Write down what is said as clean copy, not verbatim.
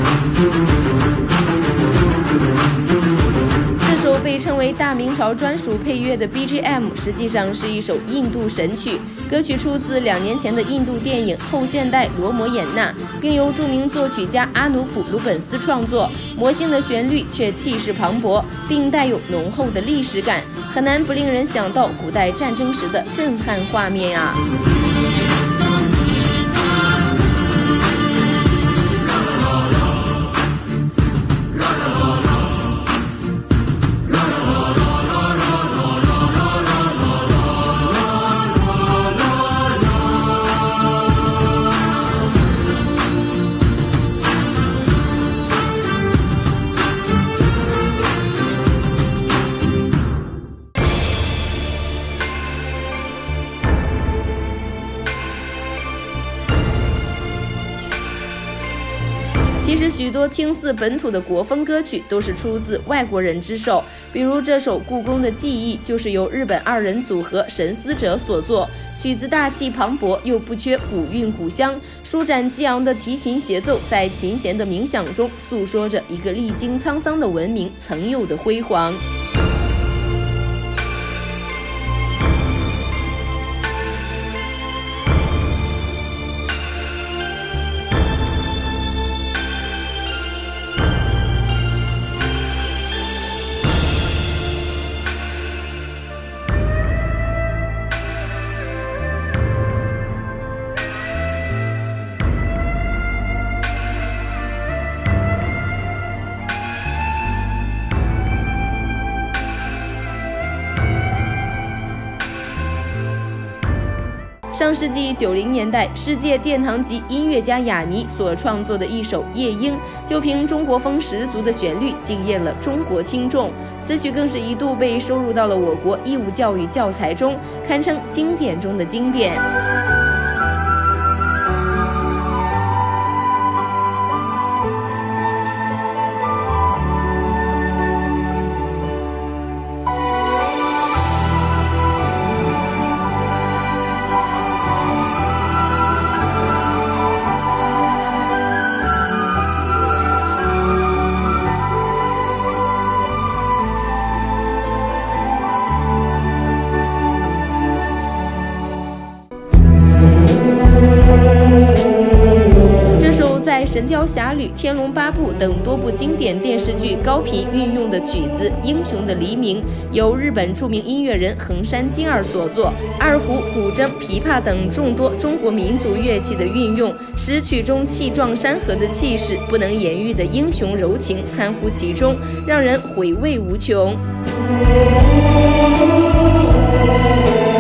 这首被称为大明朝专属配乐的 BGM， 实际上是一首印度神曲。歌曲出自2年前的印度电影《后现代罗摩衍那》，并由著名作曲家阿努普·鲁本斯创作。魔性的旋律却气势磅礴，并带有浓厚的历史感，很难不令人想到古代战争时的震撼画面啊！其实许多听似本土的国风歌曲都是出自外国人之手，比如这首《故宫的记忆》就是由日本2人组合神思者所作，曲子大气磅礴又不缺古韵古香，舒展激昂的提琴协奏在琴弦的冥想中诉说着一个历经沧桑的文明曾有的辉煌。上世纪90年代，世界殿堂级音乐家雅尼所创作的一首《夜莺》，就凭中国风十足的旋律惊艳了中国听众。此曲更是一度被收入到了我国义务教育教材中，堪称经典中的经典。在《神雕侠侣》《天龙八部》等多部经典电视剧高频运用的曲子《英雄的黎明》，由日本著名音乐人横山金二所作。二胡、古筝、琵琶等众多中国民族乐器的运用，使曲中气壮山河的气势、不能言喻的英雄柔情参乎其中，让人回味无穷。